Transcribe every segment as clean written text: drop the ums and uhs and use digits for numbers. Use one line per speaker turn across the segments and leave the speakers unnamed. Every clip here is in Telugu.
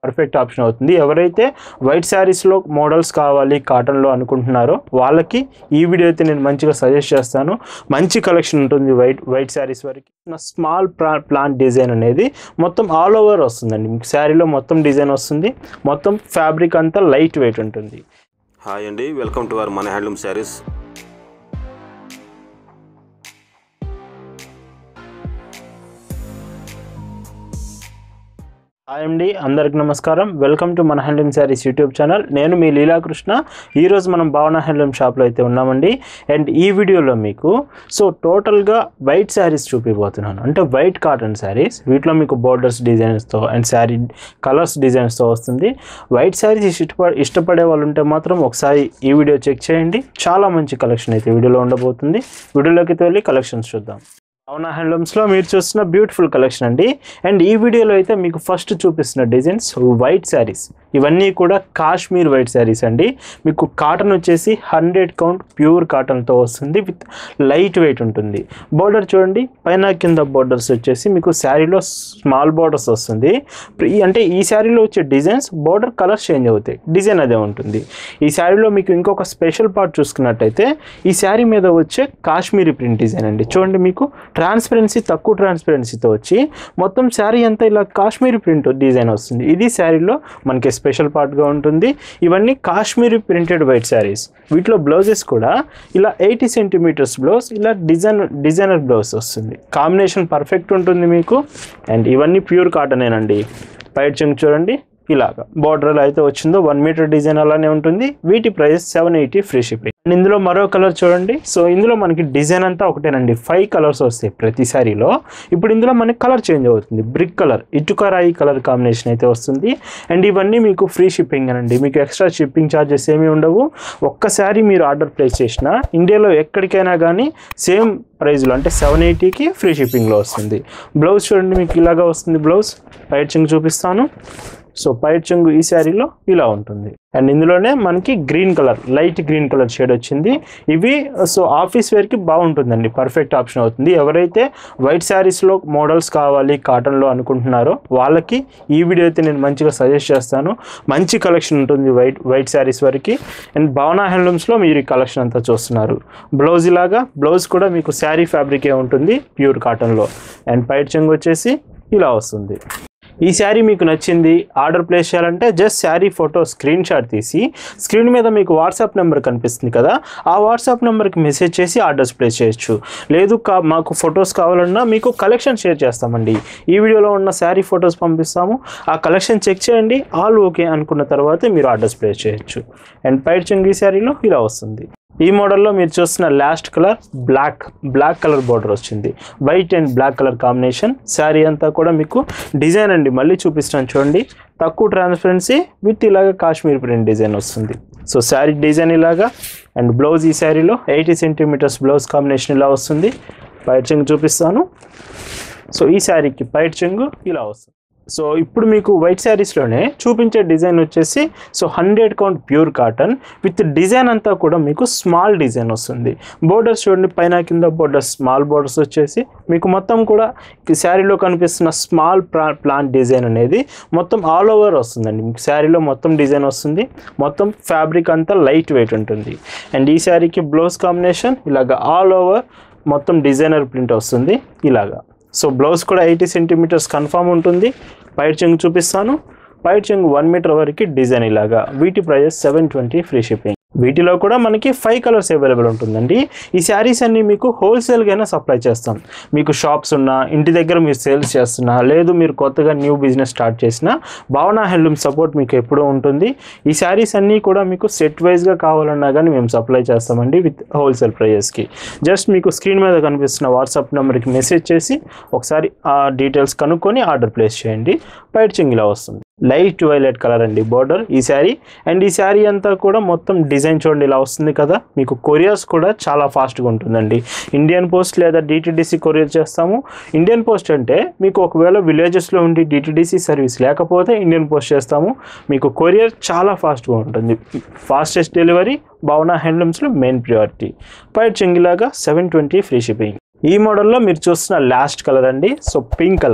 పర్ఫెక్ట్ ఆప్షన్ అవుతుంది. ఎవరైతే వైట్ శారీస్లో మోడల్స్ కావాలి కాటన్లో అనుకుంటున్నారో వాళ్ళకి ఈ వీడియో అయితే నేను మంచిగా సజెస్ట్ చేస్తాను. మంచి కలెక్షన్ ఉంటుంది వైట్ శారీస్ వరకు. స్మాల్ ప్లాంట్ డిజైన్ అనేది మొత్తం ఆల్ ఓవర్ వస్తుందండి. మీకు శారీలో మొత్తం డిజైన్ వస్తుంది. మొత్తం ఫ్యాబ్రిక్ అంతా లైట్ వెయిట్ ఉంటుంది.
హాయ్ అండి, వెల్కమ్ టు అవర్ మన హ్యాండ్లూమ్ శారీస్.
హాయ్ అండి, అందరికి నమస్కారం. వెల్కమ్ టు మన హ్యాండ్లూమ్ శారీస్ యూట్యూబ్ ఛానల్. నేను మీ లీలాకృష్ణ. ఈరోజు మనం భావన హ్యాండ్లూమ్ షాప్లో అయితే ఉన్నామండి. అండ్ ఈ వీడియోలో మీకు టోటల్గా వైట్ శారీస్ చూపిపోతున్నాను. అంటే వైట్ కాటన్ శారీస్, వీటిలో మీకు బోర్డర్స్ డిజైన్స్తో అండ్ శారీ కలర్స్ డిజైన్స్తో వస్తుంది. వైట్ శారీస్ ఇష్టపడే వాళ్ళు ఉంటే మాత్రం ఒకసారి ఈ వీడియో చెక్ చేయండి. చాలా మంచి కలెక్షన్ అయితే వీడియోలో ఉండబోతుంది. వీడియోలోకి వెళ్ళి కలెక్షన్స్ చూద్దాం. భావన హ్యాండ్లూమ్స్లో మీరు చూస్తున్న బ్యూటిఫుల్ కలెక్షన్ అండి. అండ్ ఈ వీడియోలో అయితే మీకు ఫస్ట్ చూపిస్తున్న డిజైన్స్ వైట్ శారీస్. ఇవన్నీ కూడా కాశ్మీర్ వైట్ శారీస్ అండి. మీకు కాటన్ వచ్చేసి 100 కౌంట్ ప్యూర్ కాటన్తో వస్తుంది. విత్ లైట్ వెయిట్ ఉంటుంది. బోర్డర్ చూడండి, పైన కింద బోర్డర్స్ వచ్చేసి మీకు శారీలో స్మాల్ బోర్డర్స్ వస్తుంది. అంటే ఈ శారీలో వచ్చే డిజైన్స్ బోర్డర్ కలర్స్ చేంజ్ అవుతాయి, డిజైన్ అదే ఉంటుంది. ఈ శారీలో మీకు ఇంకొక స్పెషల్ పార్ట్ చూసుకున్నట్టయితే ఈ శారీ మీద వచ్చే కాశ్మీరీ ప్రింట్ డిజైన్ అండి. చూడండి, మీకు ట్రాన్స్పరెన్సీ తక్కువ ట్రాన్స్పరెన్సీతో వచ్చి మొత్తం శారీ అంతా ఇలా కాశ్మీరీ ప్రింట్ డిజైన్ వస్తుంది. ఇది శారీలో మనకి స్పెషల్ పార్ట్గా ఉంటుంది. ఇవన్నీ కాశ్మీరీ ప్రింటెడ్ వైట్ శారీస్. వీటిలో బ్లౌజెస్ కూడా ఇలా 80 సెంటీమీటర్స్ బ్లౌజ్, ఇలా డిజైనర్ బ్లౌజ్ వస్తుంది. కాంబినేషన్ పర్ఫెక్ట్ ఉంటుంది మీకు. అండ్ ఇవన్నీ ప్యూర్ కాటనేనండి. పైట్ చెంగు చూడండి, ఇలాగా బార్డర్లో అయితే వచ్చిందో 1 మీటర్ డిజైన్ అలానే ఉంటుంది. వీటి ప్రైస్ 780 ఫ్రీ షిప్పింగ్. అండ్ ఇందులో మరో కలర్ చూడండి. ఇందులో మనకి డిజైన్ అంతా ఒకటేనండి. 5 కలర్స్ వస్తాయి ప్రతి సారీలో. ఇప్పుడు ఇందులో మనకి కలర్ చేంజ్ అవుతుంది. బ్రిక్ కలర్, ఇటుక రాయి కలర్ కాంబినేషన్ అయితే వస్తుంది. అండ్ ఇవన్నీ మీకు ఫ్రీ షిప్పింగ్ అనండి. మీకు ఎక్స్ట్రా షిప్పింగ్ ఛార్జెస్ ఏమీ ఉండవు. ఒక్కసారి మీరు ఆర్డర్ ప్లేస్ చేసినా ఇండియాలో ఎక్కడికైనా కానీ సేమ్ ప్రైస్లో అంటే 780కి ఫ్రీ షిప్పింగ్లో వస్తుంది. బ్లౌజ్ చూడండి, మీకు ఇలాగా వస్తుంది. బ్లౌజ్ పైట్ చెంగు చూపిస్తాను. పైట్ చెంగు ఈ శారీలో ఇలా ఉంటుంది. అండ్ ఇందులోనే మనకి green colour, light green colour shade వచ్చింది. ఇవి ఆఫీస్ వేర్కి బాగుంటుందండి. పర్ఫెక్ట్ ఆప్షన్ అవుతుంది. ఎవరైతే వైట్ శారీస్లో మోడల్స్ కావాలి కాటన్లో అనుకుంటున్నారో వాళ్ళకి ఈ వీడియో అయితే నేను మంచిగా సజెస్ట్ చేస్తాను. మంచి కలెక్షన్ ఉంటుంది వైట్ శారీస్ వరకు. అండ్ భావన హ్యాండ్లూమ్స్లో మీరు ఈ కలెక్షన్ అంతా చూస్తున్నారు. బ్లౌజ్ ఇలాగా, బ్లౌజ్ కూడా మీకు శారీ ఫ్యాబ్రికే ఉంటుంది ప్యూర్ కాటన్లో. అండ్ పైట్ చెంగు వచ్చేసి ఇలా వస్తుంది. ఈ శారీ మీకు నచ్చింది, ఆర్డర్ ప్లేస్ చేయాలంటే just sari photo screenshot తీసి స్క్రీన్ మీద మీకు వాట్సాప్ నెంబర్ కనిపిస్తుంది కదా, ఆ వాట్సాప్ నెంబర్కి మెసేజ్ చేసి ఆర్డర్స్ ప్లేస్ చేయొచ్చు. లేదు మాకు ఫొటోస్ కావాలన్నా మీకు కలెక్షన్ షేర్ చేస్తామండి. ఈ వీడియోలో ఉన్న శారీ ఫొటోస్ పంపిస్తాము. ఆ కలెక్షన్ చెక్ చేయండి, ఆల్ ఓకే అనుకున్న తర్వాత మీరు ఆర్డర్స్ ప్లేస్ చేయొచ్చు. అండ్ పైట్ చెంగు ఈ శారీలో ఇలా వస్తుంది. ఈ మోడల్లో మీరు చూస్తున్న last colour black colour border వచ్చింది. White and black colour combination. Sari అంతా కూడా మీకు డిజైన్ అండి. మళ్ళీ చూపిస్తాను చూడండి. తక్కువ ట్రాన్స్పరెన్సీ విత్ ఇలాగా కాశ్మీర్ ప్రింట్ డిజైన్ వస్తుంది. శారీ డిజైన్ ఇలాగా. అండ్ బ్లౌజ్ ఈ శారీలో 80 సెంటీమీటర్స్ బ్లౌజ్ కాంబినేషన్ ఇలా వస్తుంది. పైట్ చెంగు చూపిస్తాను. ఈ శారీకి పైట్ చెంగు ఇలా వస్తుంది. ఇప్పుడు మీకు వైట్ శారీస్లోనే చూపించే డిజైన్ వచ్చేసి 100 count pure cotton with design అంతా కూడా మీకు స్మాల్ డిజైన్ వస్తుంది. బోర్డర్స్ చూడండి, పైన కింద బోర్డర్స్ స్మాల్ బోర్డర్స్ వచ్చేసి మీకు మొత్తం కూడా శారీలో కనిపిస్తున్న స్మాల్ ప్లాంట్ డిజైన్ అనేది మొత్తం ఆల్ ఓవర్ వస్తుందండి. మీకు శారీలో మొత్తం డిజైన్ వస్తుంది. మొత్తం ఫ్యాబ్రిక్ అంతా లైట్ వెయిట్ ఉంటుంది. అండ్ ఈ శారీకి బ్లౌజ్ కాంబినేషన్ ఇలాగా ఆల్ ఓవర్ మొత్తం డిజైనర్ ప్రింట్ వస్తుంది ఇలాగా. బ్లౌజ్ కూడా 80 సెంటీమీటర్స్ కన్ఫామ్ ఉంటుంది. పైట్ చెంగు చూపిస్తాను. పైట్ చెంగు 1 మీటర్ వరకు డిజైన్ ఇలాగా. వీటి ప్రైస్ 720 ఫ్రీ షిప్పింగ్. వీటిలో కూడా మనకి 5 కలర్స్ అవైలబుల్ ఉంటుందండి. ఈ శారీస్ అన్ని మీకు హోల్సేల్గానే సప్లై చేస్తాం. మీకు షాప్స్ ఉన్నా, ఇంటి దగ్గర మీరు సేల్స్ చేస్తున్నా, లేదు మీరు కొత్తగా న్యూ బిజినెస్ స్టార్ట్ చేసినా భావన హ్యాండ్లూమ్ సపోర్ట్ మీకు ఎప్పుడూ ఉంటుంది. ఈ శారీస్ అన్నీ కూడా మీకు సెట్ వైజ్గా కావాలన్నా కానీ మేము సప్లై చేస్తామండి విత్ హోల్సేల్ ప్రైజెస్కి. జస్ట్ మీకు స్క్రీన్ మీద కనిపిస్తున్న వాట్సాప్ నెంబర్కి మెసేజ్ చేసి ఒకసారి ఆ డీటెయిల్స్ కనుక్కొని ఆర్డర్ ప్లేస్ చేయండి. పైట్ చెంగు ఇలా వస్తుంది. లైట్ వైలెట్ కలర్ అండి బోర్డర్ ఈ శారీ. అండ్ ఈ శారీ అంతా కూడా మొత్తం డిజైన్ చూడండి ఇలా వస్తుంది కదా. మీకు కొరియర్స్ కూడా చాలా ఫాస్ట్గా ఉంటుందండి. ఇండియన్ పోస్ట్ లేదా డిటిడిసి కొరియర్ చేస్తాము. ఇండియన్ పోస్ట్ అంటే మీకు ఒకవేళ విలేజెస్లో ఉండి డిటిడిసి సర్వీస్ లేకపోతే ఇండియన్ పోస్ట్ చేస్తాము. మీకు కొరియర్ చాలా ఫాస్ట్గా ఉంటుంది. ఫాస్టెస్ట్ డెలివరీ భావన హ్యాండ్లూమ్స్లో మెయిన్ ప్రియారిటీ. పైట్ చెంగిలాగా 720 ఫ్రీ షిప్పింగ్. ఈ మోడల్లో మీరు చూస్తున్న లాస్ట్ కలర్ అండి. Pink colour.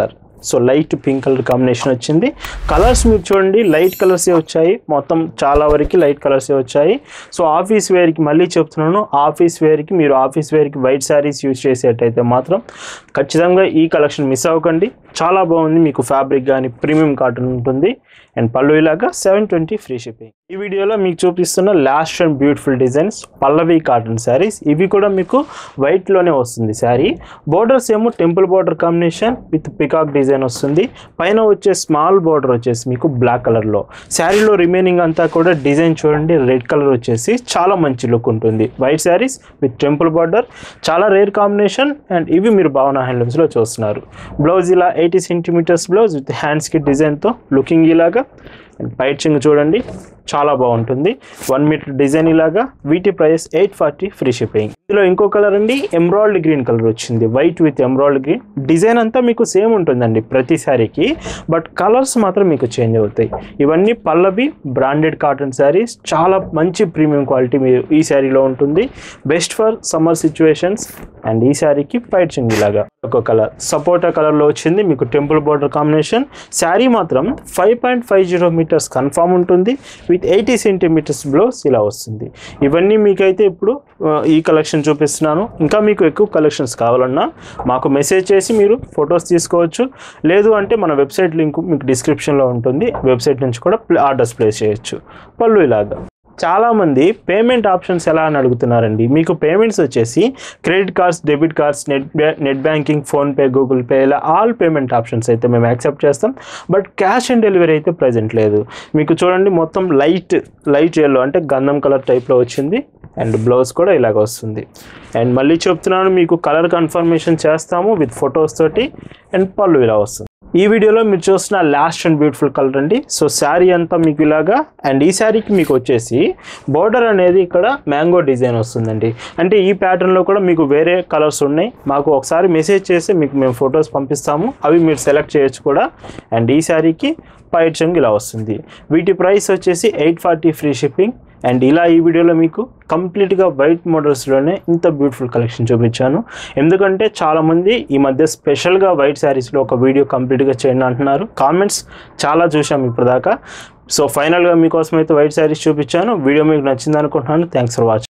So light pink colour combination వచ్చింది. కలర్స్ మీరు చూడండి లైట్ కలర్సే వచ్చాయి, మొత్తం చాలా వరకు లైట్ కలర్సే వచ్చాయి. సో ఆఫీస్ వేర్కి మళ్ళీ చెప్తున్నాను, ఆఫీస్ వేర్కి మీరు ఆఫీస్ వేర్కి వైట్ శారీస్ యూజ్ చేసేటైతే మాత్రం ఖచ్చితంగా ఈ కలెక్షన్ మిస్ అవ్వకండి. చాలా బాగుంది, మీకు ఫ్యాబ్రిక్ కానీ ప్రీమియం కాటన్ ఉంటుంది. అండ్ పళ్ళు ఇలాగా 720 ఫ్రీ షిప్పింగ్. ఈ వీడియోలో మీకు చూపిస్తున్న last and beautiful designs Pallavi cotton saris. ఇవి కూడా మీకు వైట్లోనే వస్తుంది శారీ. బోర్డర్స్ ఏమో temple border combination with peacock design వస్తుంది. పైన వచ్చే స్మాల్ బోర్డర్ వచ్చేసి మీకు బ్లాక్ కలర్లో. శారీలో రిమైనింగ్ అంతా కూడా డిజైన్ చూడండి రెడ్ కలర్ వచ్చేసి చాలా మంచి లుక్ ఉంటుంది. White saris with temple border చాలా రేర్ కాంబినేషన్. అండ్ ఇవి మీరు భావన హ్యాండ్లూమ్స్లో చూస్తున్నారు. బ్లౌజ్ ఇలా 80 సెంటీమీటర్స్ బ్లౌజ్ విత్ హ్యాండ్స్కి డిజైన్తో లుకింగ్ ఇలాగా. అండ్ పైచింగ్ చూడండి చాలా బాగుంటుంది. 1 మీటర్ డిజైన్ ఇలాగా. వీటి ప్రైస్ 840 ఫ్రీ షిప్పింగ్. ఇందులో ఇంకో కలర్ అండి ఎమరాల్డ్ గ్రీన్ కలర్ వచ్చింది, white with emerald green. Design అంతా మీకు సేమ్ ఉంటుందండి ప్రతి శారీకి, బట్ కలర్స్ మాత్రం మీకు చేంజ్ అవుతాయి. ఇవన్నీ పల్లవి బ్రాండెడ్ కాటన్ శారీస్, చాలా మంచి ప్రీమియం క్వాలిటీ మీరు ఈ శారీలో ఉంటుంది. Best for summer situations. And ఈ శారీకి పైచింగ్ ఇలాగా ఒక కలర్ సపోటా కలర్లో వచ్చింది, మీకు టెంపుల్ బోర్డర్ కాంబినేషన్. శారీ మాత్రం 5.50 మీటర్స్ కన్ఫామ్ ఉంటుంది విత్ 80 సెంటీమీటర్స్ బ్లౌజ్ ఇలా వస్తుంది. ఇవన్నీ మీకైతే ఇప్పుడు ఈ కలెక్షన్ చూపిస్తున్నాను. ఇంకా మీకు ఎక్కువ కలెక్షన్స్ కావాలన్నా మాకు మెసేజ్ చేసి మీరు ఫొటోస్ తీసుకోవచ్చు. లేదు అంటే మన వెబ్సైట్ లింక్ మీకు డిస్క్రిప్షన్లో ఉంటుంది, వెబ్సైట్ నుంచి కూడా ఆర్డర్స్ ప్లేస్ చేయొచ్చు. పళ్ళు ఇలాగా. చాలామంది పేమెంట్ ఆప్షన్స్ ఎలా అని అడుగుతున్నారండి. మీకు పేమెంట్స్ వచ్చేసి credit cards, debit cards, net banking, PhonePe, Google Pay ఇలా ఆల్ పేమెంట్ ఆప్షన్స్ అయితే మేము యాక్సెప్ట్ చేస్తాం. బట్ క్యాష్ ఆన్ డెలివరీ అయితే ప్రజెంట్ లేదు. మీకు చూడండి మొత్తం లైట్ ఎల్లో అంటే గంధం కలర్ టైప్లో వచ్చింది. అండ్ బ్లౌజ్ కూడా ఇలాగ వస్తుంది. అండ్ మళ్ళీ చెప్తున్నాను మీకు కలర్ కన్ఫర్మేషన్ చేస్తాము విత్ ఫొటోస్ తోటి. అండ్ పళ్ళు ఇలా వస్తుంది. ఈ వీడియోలో మీరు చూస్తున్న లాస్ట్ అండ్ బ్యూటిఫుల్ కలర్ అండి. సో శారీ అంతా మీకు ఇలాగా. అండ్ ఈ శారీకి మీకు వచ్చేసి బోర్డర్ అనేది ఇక్కడ మ్యాంగో డిజైన్ వస్తుందండి. అంటే ఈ ప్యాటర్న్లో కూడా మీకు వేరే కలర్స్ ఉన్నాయి. మాకు ఒకసారి మెసేజ్ చేస్తే మీకు మేము ఫొటోస్ పంపిస్తాము, అవి మీరు సెలెక్ట్ చేయొచ్చు కూడా. అండ్ ఈ శారీకి పైచింగ్ ఇలా వస్తుంది. వీటి ప్రైస్ వచ్చేసి 840 ఫ్రీ షిప్పింగ్. అండ్ ఇలా ఈ వీడియోలో మీకు కంప్లీట్గా వైట్ మోడల్స్లోనే ఇంత బ్యూటిఫుల్ కలెక్షన్ చూపించాను. ఎందుకంటే చాలామంది ఈ మధ్య స్పెషల్గా వైట్ శారీస్లో ఒక వీడియో కంప్లీట్గా చేయండి అంటున్నారు. కామెంట్స్ చాలా చూసాం ఇప్పటిదాకా. సో ఫైనల్గా మీకోసం అయితే వైట్ శారీస్ చూపించాను. వీడియో మీకు నచ్చింది అనుకుంటున్నాను. Thanks for watching.